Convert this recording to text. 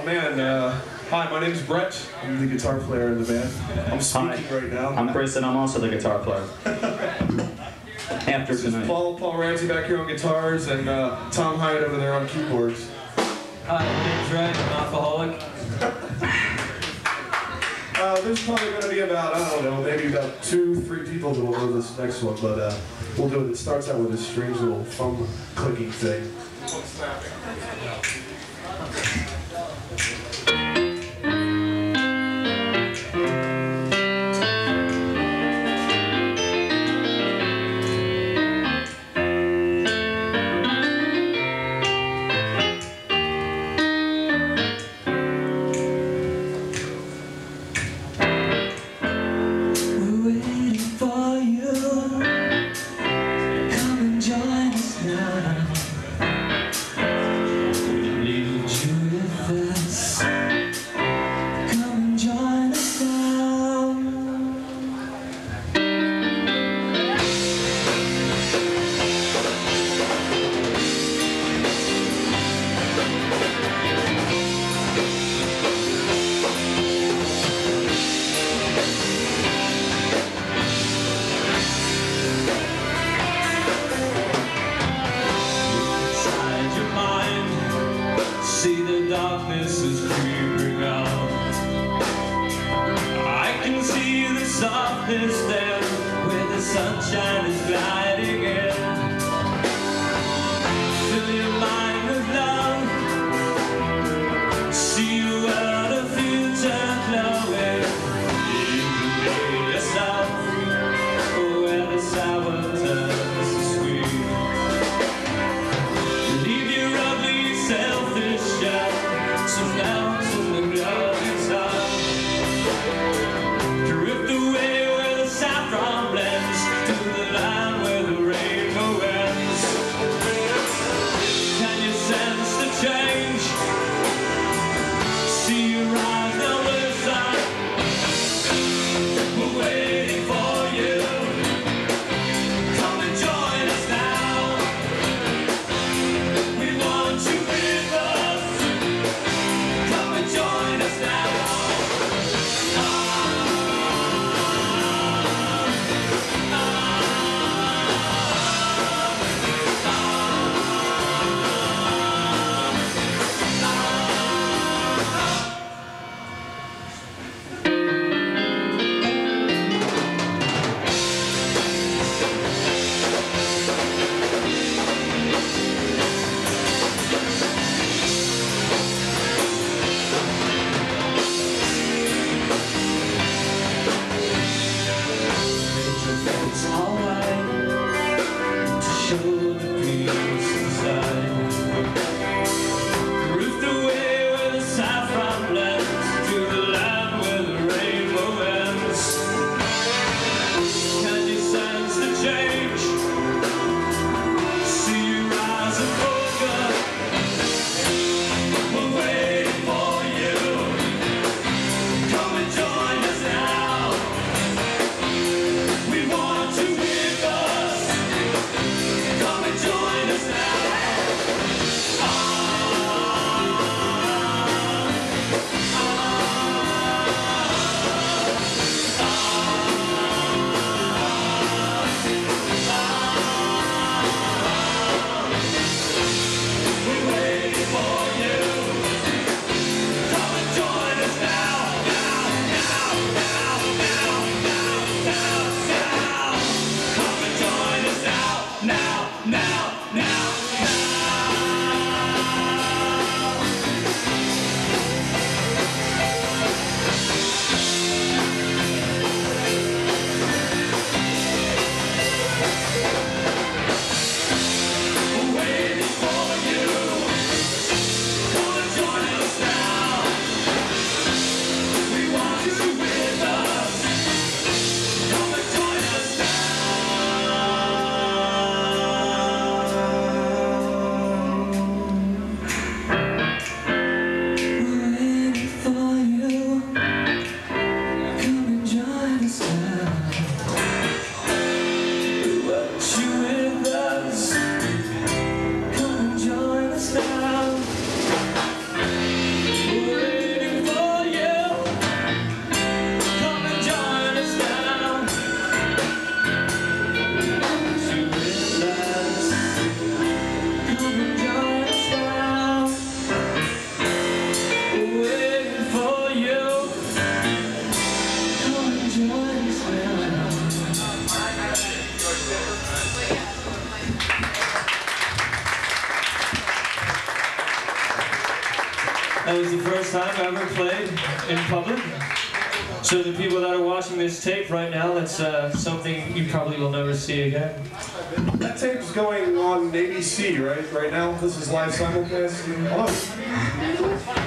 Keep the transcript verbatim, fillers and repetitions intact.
Oh man, uh, hi, my name's Brett. I'm the guitar player in the band. I'm speaking Hi. right now. I'm Chris, and I'm also the guitar player. After This is tonight. Paul, Paul Ramsey back here on guitars, and uh, Tom Hyatt over there on keyboards. Hi, my name's Ray. I'm an alcoholic. Uh, there's probably going to be about, I don't know, maybe about two, three people that will know this next one, but uh, we'll do it. It starts out with this strange little thumb clicking thing. See the darkness is creeping out. I can see the softness there where the sunshine is gliding in. Fill your mind with love. See a world of future glowing. You can be yourself where the sour turns to sweet. Leave your ugly selfish some mountains in the glowing sun. Drift away where the saffron blends to the land where the rainbow ends. Can you sense the change? That was the first time I ever played in public. So the people that are watching this tape right now, that's uh, something you probably will never see again. That tape's going on A B C, right? Right now? This is live simulcast? Hello?